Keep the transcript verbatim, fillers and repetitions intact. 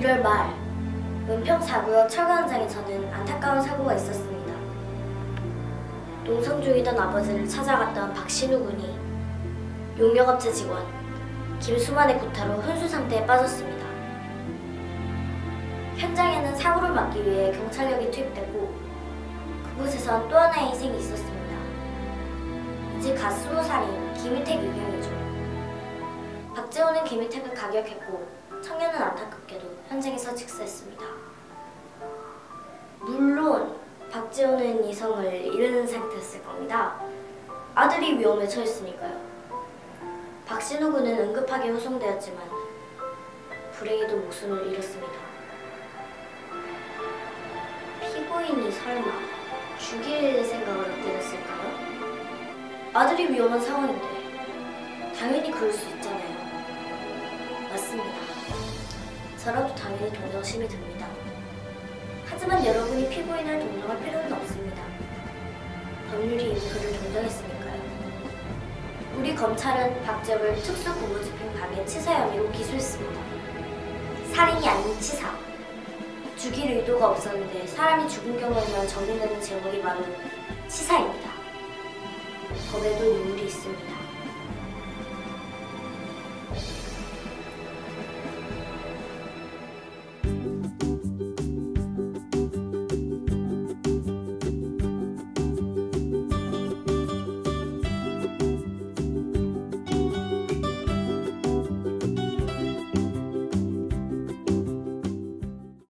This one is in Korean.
유월 말 은평 사구역 철거 현장에서는 안타까운 사고가 있었습니다. 농성 중이던 아버지를 찾아갔던 박신우 군이 용역업체 직원 김수만의 구타로 혼수 상태에 빠졌습니다. 현장에는 사고를 막기 위해 경찰력이 투입됐고 그곳에선 또 하나의 희생이 있었습니다. 이제 갓 스무 살인 김희택 유경이죠. 박재호는 김희택을 가격했고 청년은 안타깝게도 현장에서 직사했습니다. 물론 박재호는 이성을 잃은 상태였을 겁니다. 아들이 위험에 처했으니까요. 박신우 군은 응급하게 후송되었지만 불행히도 목숨을 잃었습니다. 피고인이 설마 죽일 생각을 엎드렸을까요? 아들이 위험한 상황인데 당연히 그럴 수 있잖아요. 맞습니다. 저라도 당연히 동정심이 듭니다. 하지만 여러분이 피고인을 동정할 필요는 없습니다. 법률이 이미 그를 동정했으니까요. 우리 검찰은 박재호를 특수고무집행 방해 치사 혐의로 기소했습니다. 살인이 아닌 치사. 죽일 의도가 없었는데 사람이 죽은 경우에만 적용되는 제목이 바로 치사입니다. 법에도 유물이 있습니다.